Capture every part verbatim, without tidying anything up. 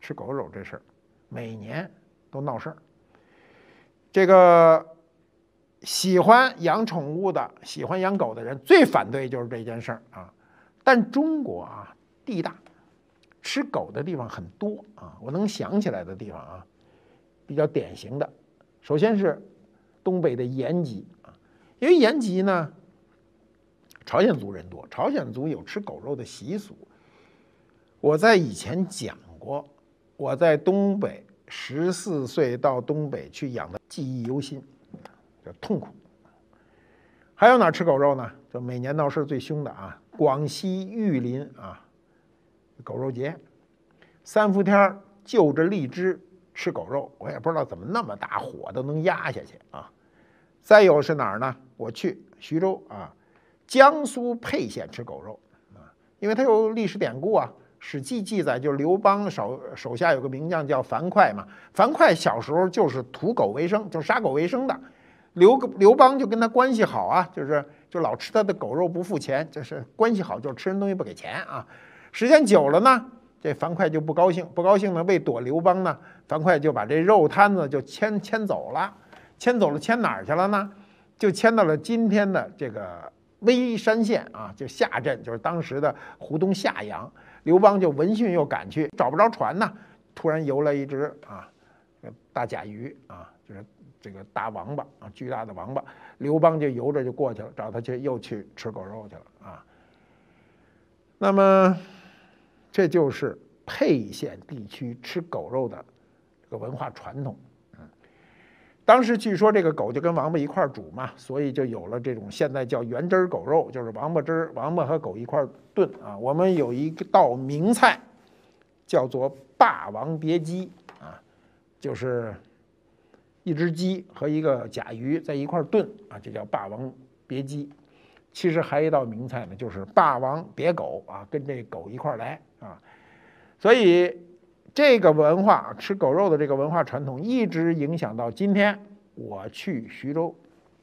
吃狗肉这事儿，每年都闹事儿。这个喜欢养宠物的、喜欢养狗的人最反对就是这件事儿啊。但中国啊地大，吃狗的地方很多啊，我能想起来的地方啊，比较典型的，首先是东北的延吉啊，因为延吉呢，朝鲜族人多，朝鲜族有吃狗肉的习俗。我在以前讲过，我在东北十四岁到东北去养的，记忆犹新，叫痛苦。还有哪吃狗肉呢？就每年闹事最凶的啊，广西玉林啊，狗肉节，三伏天就着荔枝吃狗肉，我也不知道怎么那么大火都能压下去啊。再有是哪儿呢？我去徐州啊，江苏沛县吃狗肉啊，因为它有历史典故啊。《史记》记载，就是刘邦手手下有个名将叫樊哙嘛，樊哙小时候就是屠狗为生，就杀狗为生的。刘刘邦就跟他关系好啊，就是就老吃他的狗肉不付钱，就是关系好，就是吃人东西不给钱啊。时间久了呢，这樊哙就不高兴，不高兴呢，为躲刘邦呢，樊哙就把这肉摊子就迁迁走了，迁走了，迁哪儿去了呢？就迁到了今天的这个微山县啊，就下镇，就是当时的湖东夏阳。刘邦就闻讯又赶去，找不着船呢，突然游来一只啊大甲鱼啊，就是这个大王八啊，巨大的王八。刘邦就游着就过去了，找他去，又去吃狗肉去了啊。那么这就是沛县地区吃狗肉的这个文化传统。嗯，当时据说这个狗就跟王八一块煮嘛，所以就有了这种现在叫原汁狗肉，就是王八汁，王八和狗一块炖啊。我们有一道名菜叫做霸王别姬啊，就是一只鸡和一个甲鱼在一块炖啊，这叫霸王别姬。其实还有一道名菜呢，就是霸王别狗啊，跟这狗一块来啊。所以这个文化，吃狗肉的这个文化传统一直影响到今天。我去徐州，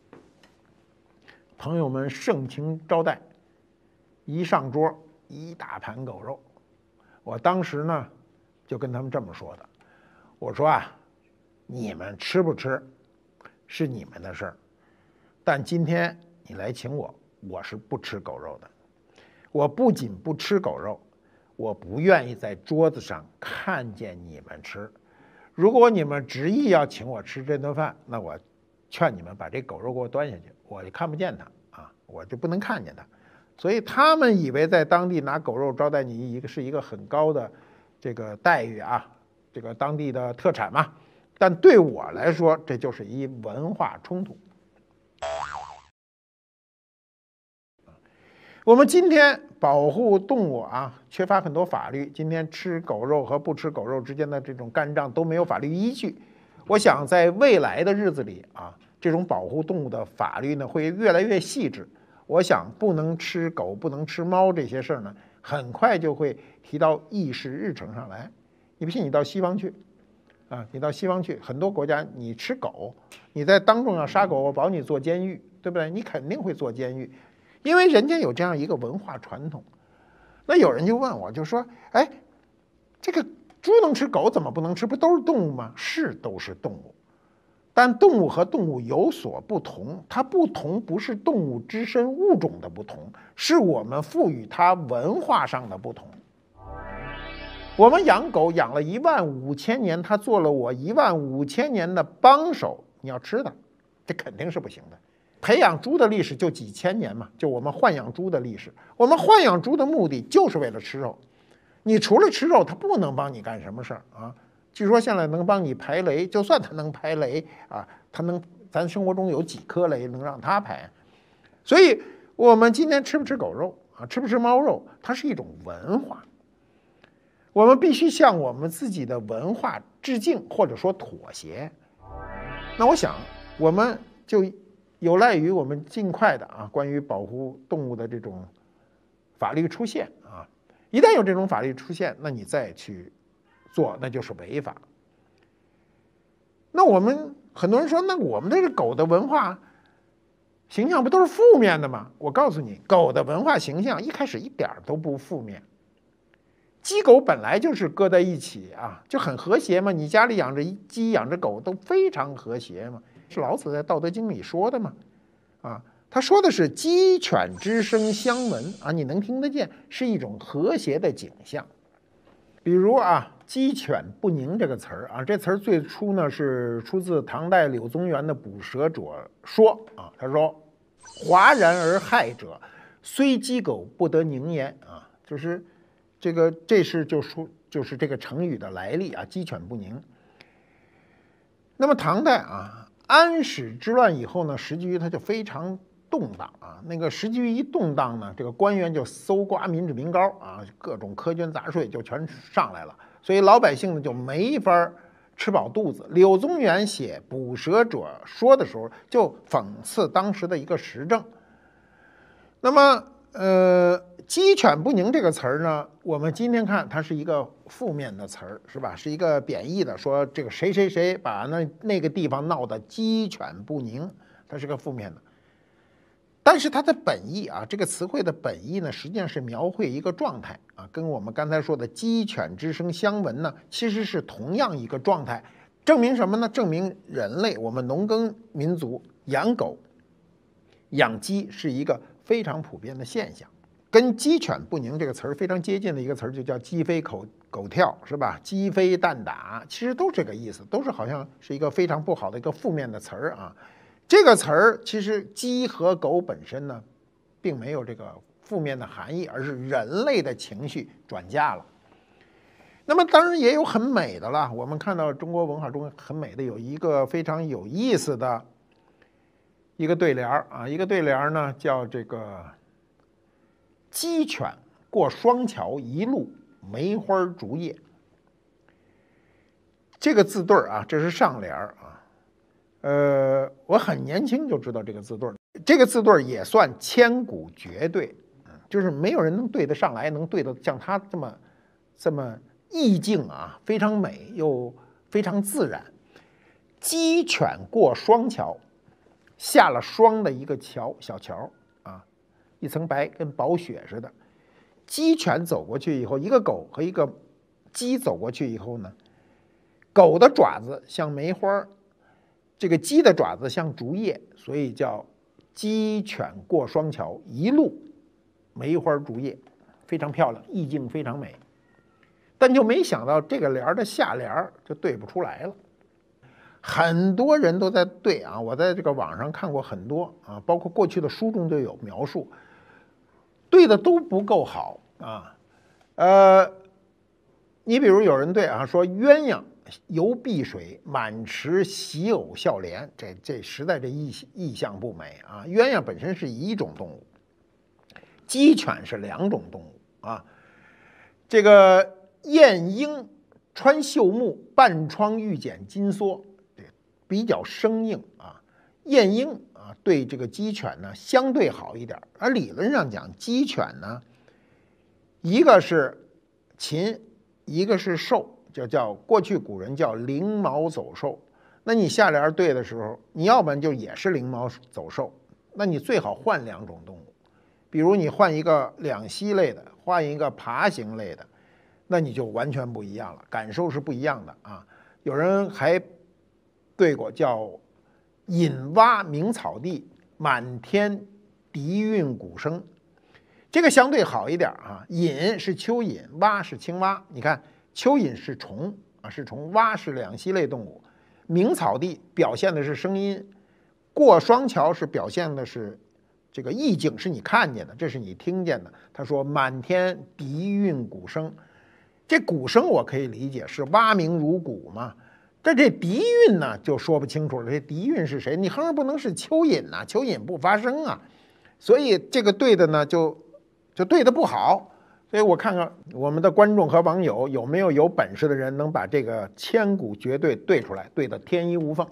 朋友们盛情招待，一上桌一大盘狗肉。我当时呢就跟他们这么说的，我说啊，你们吃不吃是你们的事儿，但今天你来请我，我是不吃狗肉的。我不仅不吃狗肉，我不愿意在桌子上看见你们吃。如果你们执意要请我吃这顿饭，那我劝你们把这狗肉给我端下去，我就看不见它啊，我就不能看见它。所以他们以为在当地拿狗肉招待你一个是一个很高的这个待遇啊，这个当地的特产嘛。但对我来说，这就是一文化冲突。我们今天保护动物啊，缺乏很多法律。今天吃狗肉和不吃狗肉之间的这种干仗都没有法律依据。我想在未来的日子里啊，这种保护动物的法律呢会越来越细致。我想不能吃狗、不能吃猫这些事儿呢，很快就会提到议事日程上来。你不信，你到西方去啊，你到西方去，很多国家你吃狗，你在当众要杀狗，我保你坐监狱，对不对？你肯定会坐监狱。因为人家有这样一个文化传统。那有人就问我，就说，哎，这个猪能吃，狗怎么不能吃？不都是动物吗？是，都是动物，但动物和动物有所不同。它不同不是动物之身物种的不同，是我们赋予它文化上的不同。我们养狗养了一万五千年，它做了我一万五千年的帮手，你要吃它，这肯定是不行的。培养猪的历史就几千年嘛，就我们豢养猪的历史。我们豢养猪的目的就是为了吃肉，你除了吃肉，它不能帮你干什么事儿啊？据说现在能帮你排雷，就算它能排雷啊，它能，咱生活中有几颗雷能让它排？所以我们今天吃不吃狗肉啊，吃不吃猫肉，它是一种文化。我们必须向我们自己的文化致敬，或者说妥协。那我想，我们就有赖于我们尽快的啊，关于保护动物的这种法律出现啊。一旦有这种法律出现，那你再去做，那就是违法。那我们很多人说，那我们这个狗的文化形象不都是负面的吗？我告诉你，狗的文化形象一开始一点都不负面。 鸡狗本来就是搁在一起啊，就很和谐嘛。你家里养着鸡养着狗都非常和谐嘛，是老子在《道德经》里说的嘛。啊，他说的是鸡犬之声相闻啊，你能听得见，是一种和谐的景象。比如啊，鸡犬不宁这个词儿啊，这词儿最初呢是出自唐代柳宗元的《捕蛇者说》啊，他说：“哗然而害者，虽鸡狗不得宁焉啊。”就是这个，这是就说就是这个成语的来历啊，鸡犬不宁。那么唐代啊，安史之乱以后呢，时局它就非常动荡啊。那个时局一动荡呢，这个官员就搜刮民脂民膏啊，各种苛捐杂税就全上来了，所以老百姓呢就没法吃饱肚子。柳宗元写《捕蛇者说》的时候，就讽刺当时的一个时政。那么，呃，鸡犬不宁这个词儿呢，我们今天看它是一个负面的词儿，是吧？是一个贬义的，说这个谁谁谁把那那个地方闹得鸡犬不宁，它是个负面的。但是它的本意啊，这个词汇的本意呢，实际上是描绘一个状态啊，跟我们刚才说的鸡犬之声相闻呢，其实是同样一个状态。证明什么呢？证明人类，我们农耕民族养狗、养鸡是一个非常普遍的现象。跟鸡犬不宁这个词儿非常接近的一个词儿，就叫鸡飞狗狗跳，是吧？鸡飞蛋打，其实都这个意思，都是好像是一个非常不好的一个负面的词儿啊。这个词儿其实鸡和狗本身呢，并没有这个负面的含义，而是人类的情绪转嫁了。那么当然也有很美的了，我们看到中国文化中很美的有一个非常有意思的一个对联啊，一个对联呢叫这个鸡犬过双桥，一路梅花竹叶。这个字对儿啊，这是上联啊。呃，我很年轻就知道这个字对儿，这个字对儿也算千古绝对，就是没有人能对得上来，能对得像他这么这么意境啊，非常美又非常自然。鸡犬过双桥，下了霜的一个桥，小桥啊，一层白，跟薄雪似的。鸡犬走过去以后，一个狗和一个鸡走过去以后呢，狗的爪子像梅花，这个鸡的爪子像竹叶，所以叫鸡犬过双桥，一路梅花竹叶，非常漂亮，意境非常美。但就没想到这个联的下联就对不出来了。很多人都在对啊，我在这个网上看过很多啊，包括过去的书中都有描述，对的都不够好啊。呃，你比如有人对啊说鸳鸯游碧水，满池喜偶笑莲，这这实在这意意象不美啊。鸳鸯本身是一种动物，鸡犬是两种动物啊。这个晏婴穿绣木，半窗玉剪金梭，比较生硬啊。晏婴啊，对这个鸡犬呢相对好一点，而理论上讲，鸡犬呢，一个是禽，一个是兽。就叫过去古人叫灵毛走兽，那你下联对的时候，你要不然就也是灵毛走兽，那你最好换两种动物，比如你换一个两栖类的，换一个爬行类的，那你就完全不一样了，感受是不一样的啊。有人还对过叫引蛙鸣草地，满天笛韵鼓声，这个相对好一点啊。引是蚯蚓，蛙是青蛙，你看。蚯蚓是虫啊，是虫；蛙是两栖类动物。鸣草地表现的是声音，过双桥是表现的是这个意境，是你看见的，这是你听见的。他说满天笛韵鼓声，这鼓声我可以理解是蛙鸣如鼓嘛，但这笛韵呢就说不清楚了。这笛韵是谁？你哼不能是蚯蚓呐、啊，蚯蚓不发声啊，所以这个对的呢就就对的不好。所以我看看我们的观众和网友有没有有本事的人能把这个千古绝对对出来，对的天衣无缝。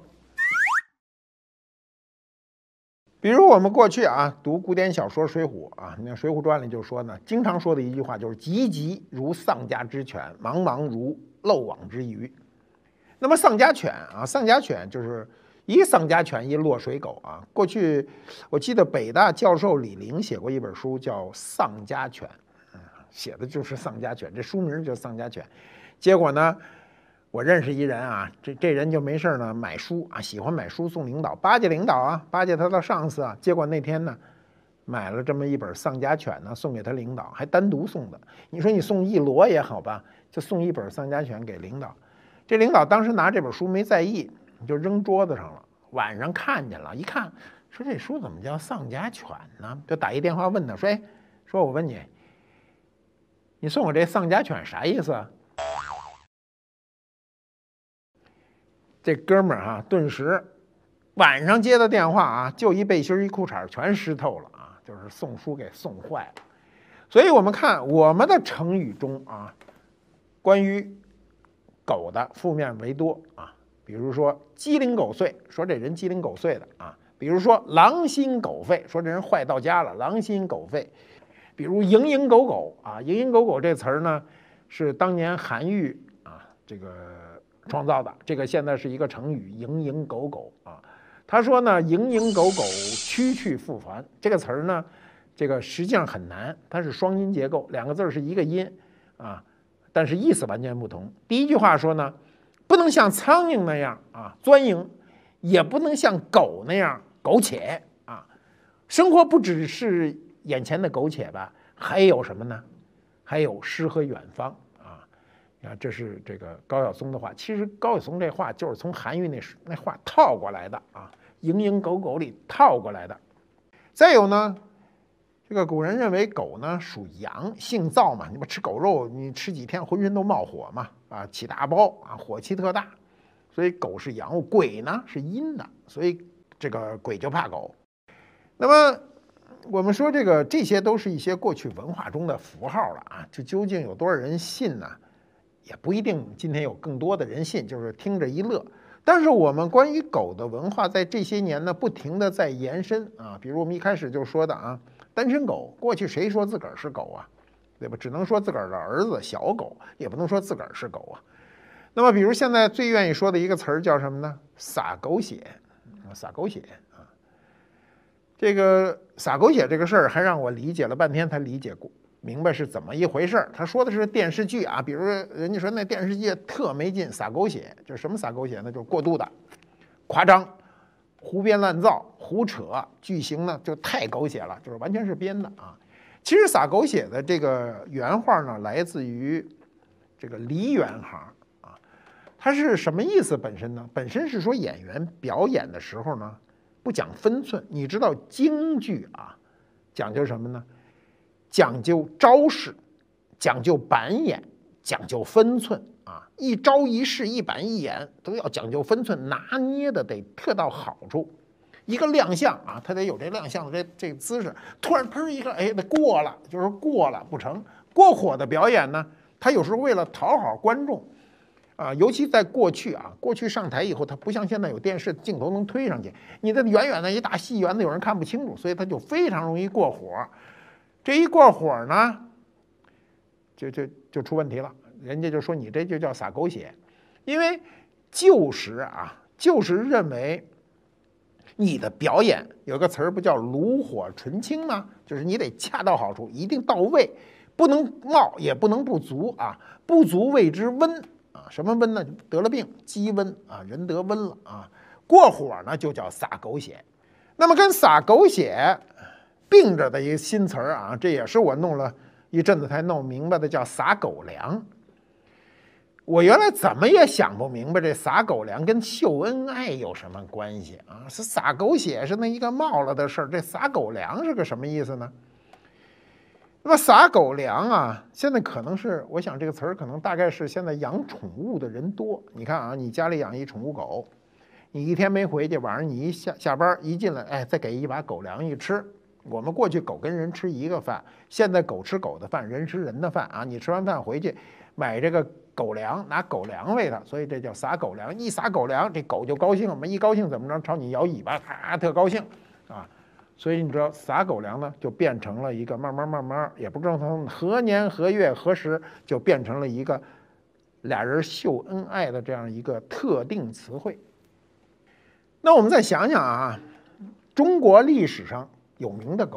比如我们过去啊读古典小说《水浒》啊，你看《水浒传》里就说呢，经常说的一句话就是“急急如丧家之犬，茫茫如漏网之鱼”。那么丧家犬啊，丧家犬就是一丧家犬，一落水狗啊。过去我记得北大教授李陵写过一本书叫《丧家犬》。 写的就是丧家犬，这书名就是丧家犬。结果呢，我认识一人啊，这这人就没事呢买书啊，喜欢买书送领导，巴结领导啊，巴结他的上司啊。结果那天呢，买了这么一本丧家犬呢，送给他领导，还单独送的。你说你送一摞也好吧，就送一本丧家犬给领导。这领导当时拿这本书没在意，就扔桌子上了。晚上看见了，一看说这书怎么叫丧家犬呢？就打一电话问他说：“哎，说我问你，你送我这丧家犬啥意思啊？”这哥们儿啊，顿时晚上接的电话啊，就一背心一裤衩全湿透了啊，就是送书给送坏了。所以我们看我们的成语中啊，关于狗的负面为多啊，比如说鸡零狗碎，说这人鸡零狗碎的啊；比如说狼心狗肺，说这人坏到家了，狼心狗肺；比如蝇营狗苟啊，蝇营狗苟这词儿呢，是当年韩愈啊这个创造的，这个现在是一个成语，蝇营狗苟啊。他说呢，蝇营狗苟，区去复还，这个词儿呢，这个实际上很难，它是双音结构，两个字是一个音啊。但是意思完全不同。第一句话说呢，不能像苍蝇那样啊钻营，也不能像狗那样苟且啊。生活不只是眼前的苟且吧，还有什么呢？还有诗和远方啊。啊，这是这个高晓松的话。其实高晓松这话就是从韩愈那那话套过来的啊，蝇营狗苟里套过来的。再有呢，这个古人认为狗呢属阳，性燥嘛，你不吃狗肉，你吃几天浑身都冒火嘛，啊，起大包啊，火气特大，所以狗是阳物。鬼呢是阴的，所以这个鬼就怕狗。那么我们说这个这些都是一些过去文化中的符号了啊，这究竟有多少人信呢？也不一定，今天有更多的人信，就是听着一乐。但是我们关于狗的文化在这些年呢，不停的在延伸啊，比如我们一开始就说的啊。单身狗，过去谁说自个儿是狗啊？对吧？只能说自个儿的儿子小狗，也不能说自个儿是狗啊。那么，比如现在最愿意说的一个词儿叫什么呢？撒狗血，撒狗血啊。这个撒狗血这个事儿，还让我理解了半天才理解过明白是怎么一回事儿。他说的是电视剧啊，比如人家说那电视剧特没劲，撒狗血，就是什么撒狗血呢？就是过度的、夸张。胡编乱造、胡扯，剧情呢就太狗血了，就是完全是编的啊。其实撒狗血的这个原话呢，来自于这个梨园行啊。它是什么意思？本身呢，本身是说演员表演的时候呢，不讲分寸。你知道京剧啊，讲究什么呢？讲究招式，讲究板眼，讲究分寸。啊，一招一式一板一眼都要讲究分寸，拿捏的得特到好处。一个亮相啊，他得有这亮相的这这个姿势。突然砰一个，哎，得过了，就是过了不成。过火的表演呢，他有时候为了讨好观众啊，尤其在过去啊，过去上台以后，他不像现在有电视镜头能推上去，你的远远的一大戏园子有人看不清楚，所以他就非常容易过火。这一过火呢，就就就出问题了。人家就说你这就叫撒狗血，因为旧时啊，旧时认为你的表演有个词儿不叫炉火纯青吗？就是你得恰到好处，一定到位，不能冒也不能不足啊，不足谓之温啊。什么温呢？得了病，积温啊，人得温了啊。过火呢就叫撒狗血。那么跟撒狗血并着的一个新词儿啊，这也是我弄了一阵子才弄明白的，叫撒狗粮。我原来怎么也想不明白，这撒狗粮跟秀恩爱有什么关系啊？是撒狗血是那一个冒了的事儿，这撒狗粮是个什么意思呢？那么撒狗粮啊，现在可能是，我想这个词儿可能大概是现在养宠物的人多。你看啊，你家里养一宠物狗，你一天没回去，晚上你一下下班一进来，哎，再给一把狗粮一吃。我们过去狗跟人吃一个饭，现在狗吃狗的饭，人吃人的饭啊。你吃完饭回去买这个狗粮，拿狗粮喂它，所以这叫撒狗粮。一撒狗粮，这狗就高兴了嘛，一高兴怎么着，朝你摇尾巴，啊，特高兴啊。所以你知道撒狗粮呢，就变成了一个慢慢慢慢，也不知道从何年何月何时，就变成了一个俩人秀恩爱的这样一个特定词汇。那我们再想想啊，中国历史上有名的狗啊，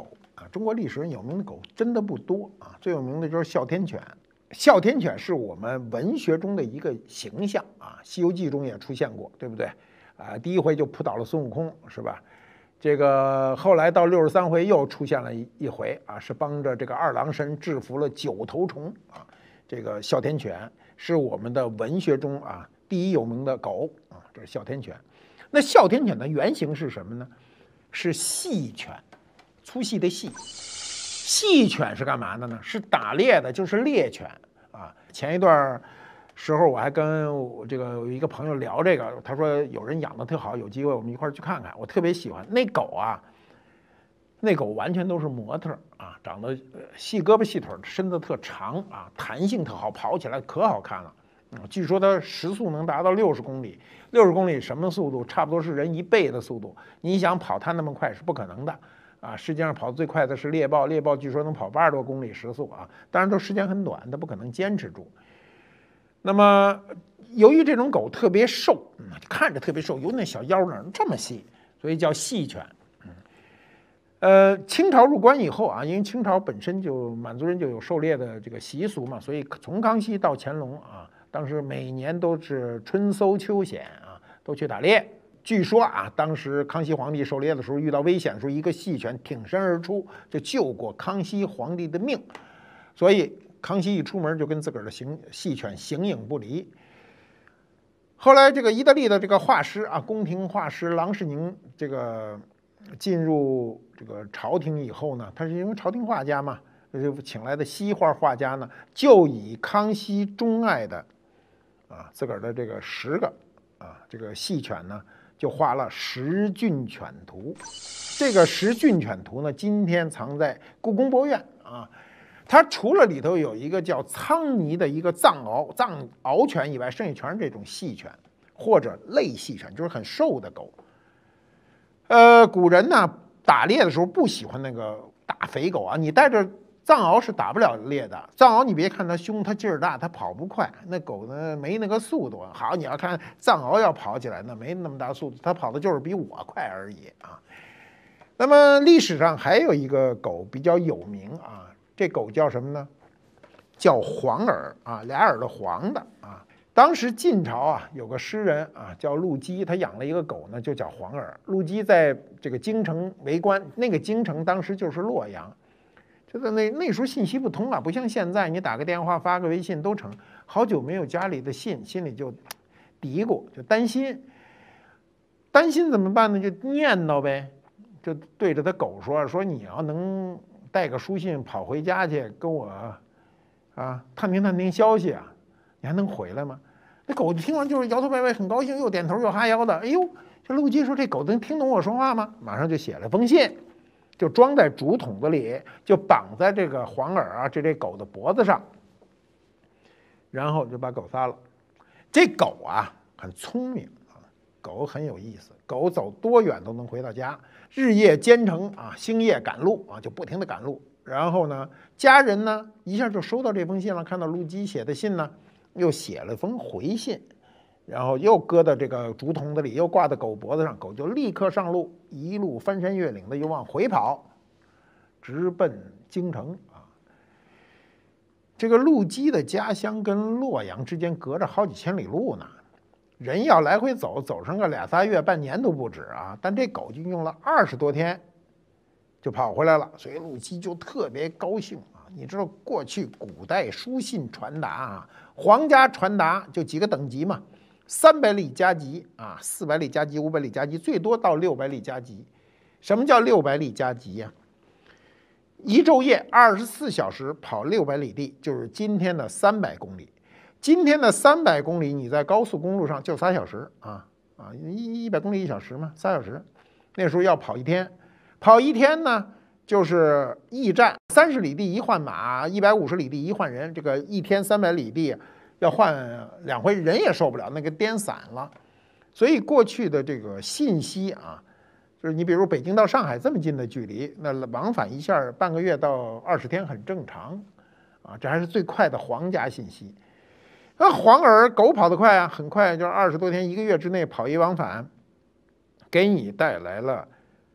中国历史上有名的狗真的不多啊，最有名的就是哮天犬。哮天犬是我们文学中的一个形象啊，《西游记》中也出现过，对不对？啊，第一回就扑倒了孙悟空，是吧？这个后来到六十三回又出现了一一回啊，是帮着这个二郎神制服了九头虫啊。这个哮天犬是我们的文学中啊第一有名的狗啊，这是哮天犬。那哮天犬的原型是什么呢？是细犬，粗细的细。细犬是干嘛的呢？是打猎的，就是猎犬啊。前一段时候我还跟我这个有一个朋友聊这个，他说有人养的特好，有机会我们一块儿去看看。我特别喜欢那狗啊，那狗完全都是模特啊，长得细胳膊细腿，身子特长啊，弹性特好，跑起来可好看了啊。据说它时速能达到六十公里，六十公里什么速度？差不多是人一倍的速度。你想跑它那么快是不可能的啊。世界上跑得最快的是猎豹，猎豹据说能跑八十多公里时速啊，当然都时间很短，它不可能坚持住。那么，由于这种狗特别瘦，嗯、看着特别瘦，有那小腰呢这么细，所以叫细犬。嗯，呃，清朝入关以后啊，因为清朝本身就满族人就有狩猎的这个习俗嘛，所以从康熙到乾隆啊，当时每年都是春搜秋显啊，都去打猎。据说啊，当时康熙皇帝狩猎的时候遇到危险的时候，一个细犬挺身而出，就救过康熙皇帝的命，所以康熙一出门就跟自个儿的形细犬形影不离。后来这个意大利的这个画师啊，宫廷画师郎世宁这个进入这个朝廷以后呢，他是因为朝廷画家嘛，就请来的西画画家呢，就以康熙钟爱的啊自个儿的这个十个啊这个细犬呢，就画了《十骏犬图》。这个《十骏犬图》呢，今天藏在故宫博物院啊。它除了里头有一个叫苍泥的一个藏獒藏獒犬以外，剩下全是这种细犬或者类细犬，就是很瘦的狗。呃，古人呢打猎的时候不喜欢那个大肥狗啊，你带着藏獒是打不了猎的。藏獒你别看它凶，它劲儿大，它跑不快。那狗呢没那个速度。好，你要看藏獒要跑起来，那没那么大速度，它跑的就是比我快而已啊。那么历史上还有一个狗比较有名啊。这狗叫什么呢？叫黄耳啊，俩耳朵黄的啊。当时晋朝啊，有个诗人啊，叫陆机，他养了一个狗呢，就叫黄耳。陆机在这个京城为官，那个京城当时就是洛阳，就在那那时候信息不通啊，不像现在，你打个电话、发个微信都成。好久没有家里的信，心里就嘀咕，就担心。担心怎么办呢？就念叨呗，就对着他狗说：“说你要能。”带个书信跑回家去跟我啊探听探听消息啊，你还能回来吗？那狗听完就是摇头摆尾，很高兴，又点头又哈腰的。哎呦，这陆机说这狗能听懂我说话吗？马上就写了封信，就装在竹筒子里，就绑在这个黄耳啊这这狗的脖子上，然后就把狗撒了。这狗啊很聪明啊，狗很有意思，狗走多远都能回到家。日夜兼程啊，星夜赶路啊，就不停的赶路。然后呢，家人呢一下就收到这封信了，看到陆机写的信呢，又写了封回信，然后又搁到这个竹筒子里，又挂在狗脖子上，狗就立刻上路，一路翻山越岭的又往回跑，直奔京城啊。这个陆机的家乡跟洛阳之间隔着好几千里路呢。人要来回走，走上个俩仨月、半年都不止啊！但这狗就用了二十多天，就跑回来了，所以陆机就特别高兴啊！你知道过去古代书信传达啊，皇家传达就几个等级嘛，三百里加急啊，四百里加急，五百里加急，最多到六百里加急。什么叫六百里加急呀？一昼夜二十四小时跑六百里地，就是今天的三百公里。今天的三百公里，你在高速公路上就仨小时啊啊，一一百公里一小时嘛，仨小时。那时候要跑一天，跑一天呢就是驿站，三十里地一换马，一百五十里地一换人。这个一天三百里地要换两回，人也受不了，那个颠散了。所以过去的这个信息啊，就是你比如北京到上海这么近的距离，那往返一下半个月到二十天很正常啊，这还是最快的皇家信息。那黄耳狗跑得快啊，很快就二十多天，一个月之内跑一往返，给你带来了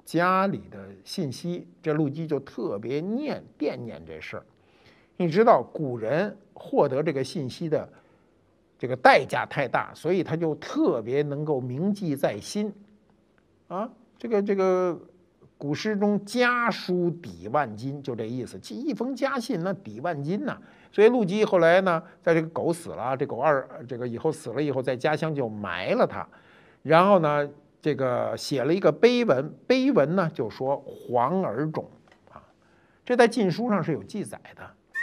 家里的信息，这陆机就特别念惦念这事儿。你知道古人获得这个信息的这个代价太大，所以他就特别能够铭记在心啊。这个这个古诗中家书抵万金，就这意思，寄一封家信那抵万金呐、啊。所以陆机后来呢，在这个狗死了，这狗二这个以后死了以后，在家乡就埋了它，然后呢，这个写了一个碑文，碑文呢就说黄耳冢啊，这在晋书上是有记载的。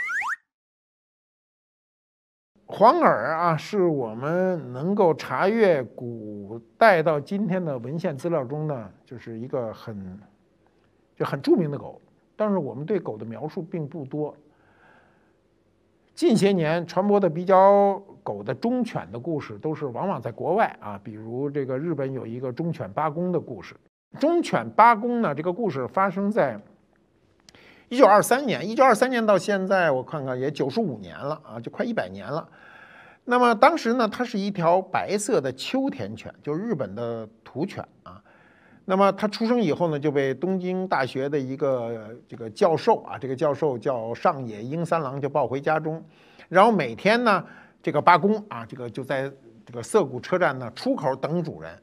黄耳啊，是我们能够查阅古代到今天的文献资料中呢，就是一个很就很著名的狗，但是我们对狗的描述并不多。近些年传播的比较狗的忠犬的故事，都是往往在国外啊，比如这个日本有一个忠犬八公的故事。忠犬八公呢，这个故事发生在一九二三年，一九二三年到现在，我看看也九十五年了啊，就快一百年了。那么当时呢，它是一条白色的秋田犬，就是日本的土犬啊。那么它出生以后呢，就被东京大学的一个这个教授啊，这个教授叫上野英三郎，就抱回家中。然后每天呢，这个八公啊，这个就在这个涩谷车站呢出口等主人。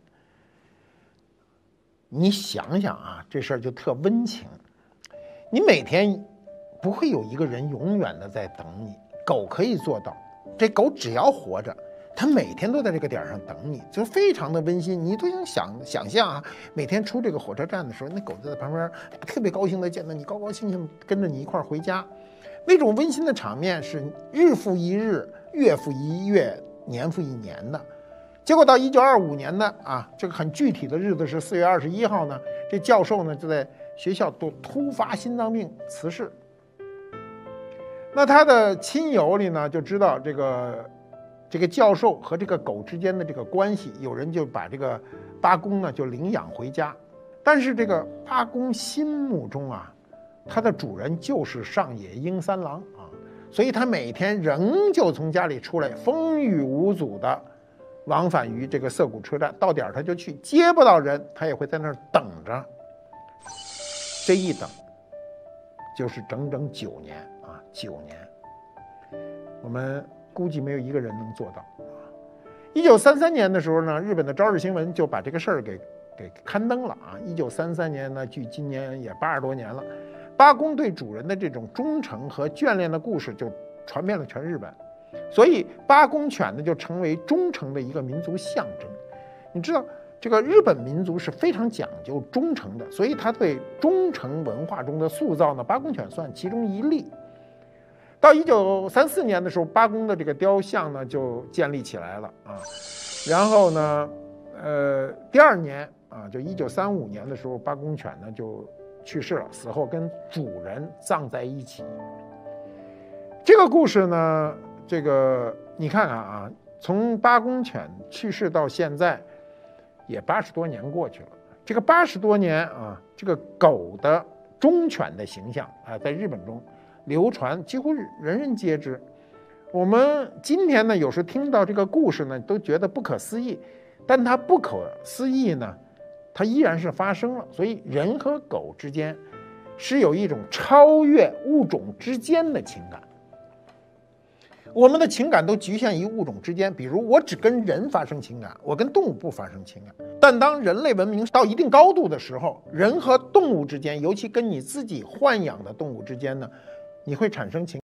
你想想啊，这事儿就特温情。你每天不会有一个人永远的在等你，狗可以做到。这狗只要活着，它每天都在这个点上等你，就非常的温馨。你都想想想象啊，每天出这个火车站的时候，那狗在旁边特别高兴的见到你，高高兴兴跟着你一块儿回家，那种温馨的场面是日复一日、月复一月、年复一年的。结果到一九二五年的啊，这个很具体的日子是四月二十一号呢，这教授呢就在学校都突发心脏病辞世。那他的亲友里呢，就知道这个这个教授和这个狗之间的这个关系，有人就把这个八公呢就领养回家。但是这个八公心目中啊，它的主人就是上野英三郎啊，所以他每天仍旧从家里出来，风雨无阻的往返于这个涩谷车站，到点他就去，接不到人，他也会在那儿等着。这一等就是整整九年啊，九年，我们估计没有一个人能做到。一九三三年的时候呢，日本的《朝日新闻》就把这个事儿给给刊登了啊。一九三三年呢，距今年也八十多年了，八公对主人的这种忠诚和眷恋的故事就传遍了全日本，所以八公犬呢就成为忠诚的一个民族象征。你知道，这个日本民族是非常讲究忠诚的，所以他对忠诚文化中的塑造呢，八公犬算其中一例。到一九三四年的时候，八公的这个雕像呢就建立起来了啊。然后呢，呃，第二年啊，就一九三五年的时候，八公犬呢就去世了，死后跟主人葬在一起。这个故事呢，这个你看看啊，从八公犬去世到现在，也八十多年过去了。这个八十多年啊，这个狗的忠犬的形象啊，在日本中流传几乎人人皆知。我们今天呢，有时听到这个故事呢，都觉得不可思议，但它不可思议呢，它依然是发生了。所以人和狗之间是有一种超越物种之间的情感。我们的情感都局限于物种之间，比如我只跟人发生情感，我跟动物不发生情感。但当人类文明到一定高度的时候，人和动物之间，尤其跟你自己豢养的动物之间呢，你会产生情感。